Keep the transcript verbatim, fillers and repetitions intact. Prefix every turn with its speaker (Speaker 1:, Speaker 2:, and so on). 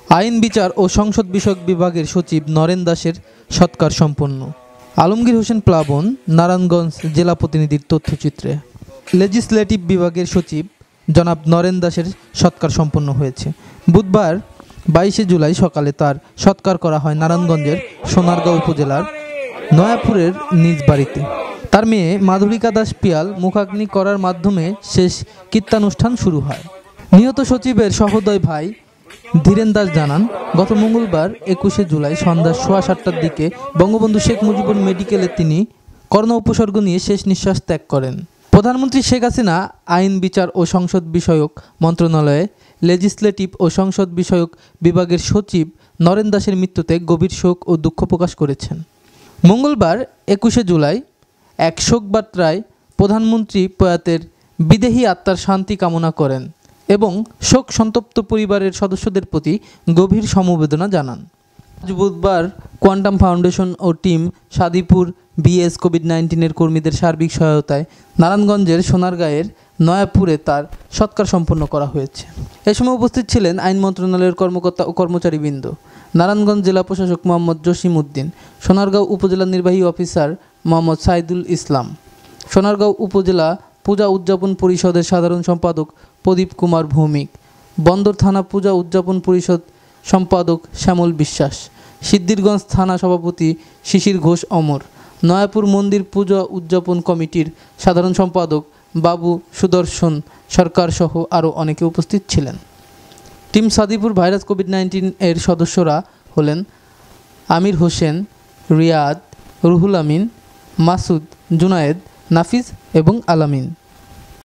Speaker 1: আইন বিচার ও সংসদ বিষয়ক বিভাগের সচিব নরেন দাসের সৎকার সম্পন্ন। আলমগীর হোসেন প্লাবন, নারায়ণগঞ্জ জেলা প্রতিনিধির তথ্যচিত্রে। লেজিসলেটিভ বিভাগের সচিব জনাব নরেন দাসের সৎকার সম্পন্ন হয়েছে। বুধবার বাইশে জুলাই সকালে তার সৎকার করা হয় নারায়ণগঞ্জের সোনারগাঁও উপজেলার নয়াপুরের নিজ বাড়িতে। তার মেয়ে মাধুরিকা দাস পিয়াল মুখাগ্নি করার মাধ্যমে শেষ কীর্তানুষ্ঠান শুরু হয়। নিহত সচিবের সহোদয় ভাই ধীরেন দাস জানান, গত মঙ্গলবার একুশে জুলাই সন্ধ্যা সোয়া সাতটার দিকে বঙ্গবন্ধু শেখ মুজিবুর মেডিকেলে তিনি করোনা উপসর্গ নিয়ে শেষ নিঃশ্বাস ত্যাগ করেন। প্রধানমন্ত্রী শেখ হাসিনা আইন বিচার ও সংসদ বিষয়ক মন্ত্রণালয়ে লেজিসলেটিভ ও সংসদ বিষয়ক বিভাগের সচিব নরেন দাসের মৃত্যুতে গভীর শোক ও দুঃখ প্রকাশ করেছেন। মঙ্গলবার একুশে জুলাই এক শোকবার্তায় প্রধানমন্ত্রী প্রয়াতের বিদেহী আত্মার শান্তি কামনা করেন এবং শোক সন্তপ্ত পরিবারের সদস্যদের প্রতি গভীর সমবেদনা জানান। আজ বুধবার কোয়ান্টাম ফাউন্ডেশন ও টিম সাদিপুর বিএস কোভিড নাইন্টিনের কর্মীদের সার্বিক সহায়তায় নারায়ণগঞ্জের সোনারগাঁয়ের নয়াপুরে তার সৎকার সম্পন্ন করা হয়েছে। এ সময় উপস্থিত ছিলেন আইন মন্ত্রণালয়ের কর্মকর্তা ও কর্মচারীবৃন্দ, নারায়ণগঞ্জ জেলা প্রশাসক মোহাম্মদ জসিম উদ্দিন, সোনারগাঁও উপজেলা নির্বাহী অফিসার মোহাম্মদ সাইদুল ইসলাম, সোনারগাঁও উপজেলা পূজা উদযাপন পরিষদের সাধারণ সম্পাদক প্রদীপ কুমার ভৌমিক, বন্দর থানা পূজা উদযাপন পরিষদ সম্পাদক শ্যামল বিশ্বাস, সিদ্ধিরগঞ্জ থানা সভাপতি শিশির ঘোষ অমর, নয়াপুর মন্দির পূজা উদযাপন কমিটির সাধারণ সম্পাদক বাবু সুদর্শন সরকার সহ আরও অনেকে উপস্থিত ছিলেন। Team Sadipur virus COVID nineteen এর সদস্যরা হলেন আমির হোসেন, রিয়াদ, রুহুল আমিন, মাসুদ, জুনায়েদ, নাফিজ এবং আলামিন।